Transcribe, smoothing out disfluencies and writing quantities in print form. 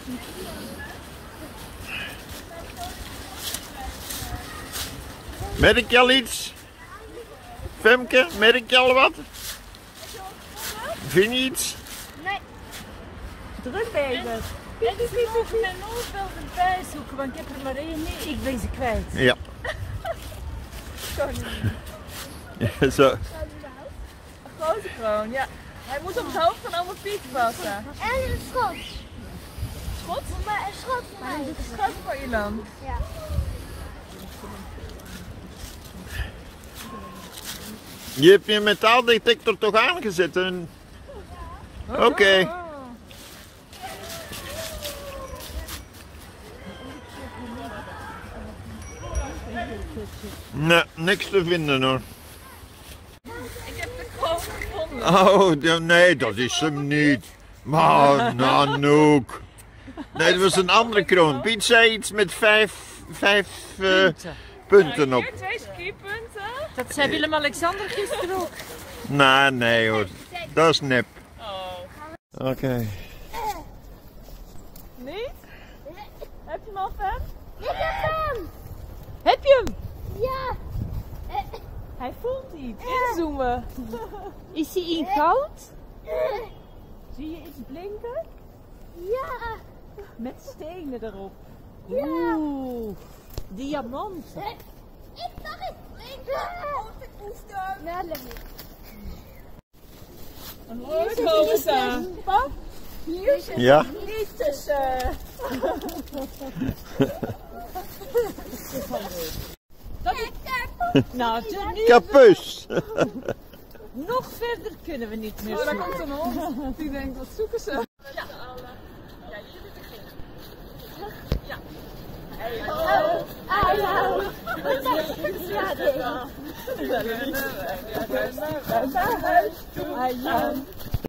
Merk je al iets? Femke, merk je al wat? Vind je iets? Nee. Druk bezig. En dus die moeten mijn noodbel erbij zoeken, want ik heb er maar één mee. Ik ben ze kwijt. Ja. Ja, zo. Een grote kroon, ja. Hij moet op het hoofd van oma Piet passen. En een schot. Schot? Voor mij een schot voor mij. Een schat voor Ilan. Ja. Je hebt je metaaldetector toch aangezet? Oké. Nee, niks te vinden hoor. Ik heb de kroon gevonden. Oh, nee, dat is hem niet. Maar, Nanoek. Nee, dat was een andere kroon. Piet zei iets met vijf punten op. Hier 2 skipunten. Dat zei Willem-Alexander gisteren ook. Nee hoor, dat is nep. Oh. Oké. Niet? Heb je hem al, Fem? Ik heb hem! Heb je hem? Ja! Hij voelt iets. Inzoomen. Is hij in goud? Zie je iets blinken? Ja! Met stenen erop. Ja. Oeh, diamanten. Ik zag het blinken! Ik moest hem! Ja, dat niet. Een rollercoaster. Pap, hier zit Ja. niet tussen. Nou, toen nu Kapus. nog verder kunnen we niet meer. Oh, daar komt een hond. Die denkt, wat zoeken ze? Ja, jullie beginnen. Ja. Hallo. Hallo! Naar huis toe.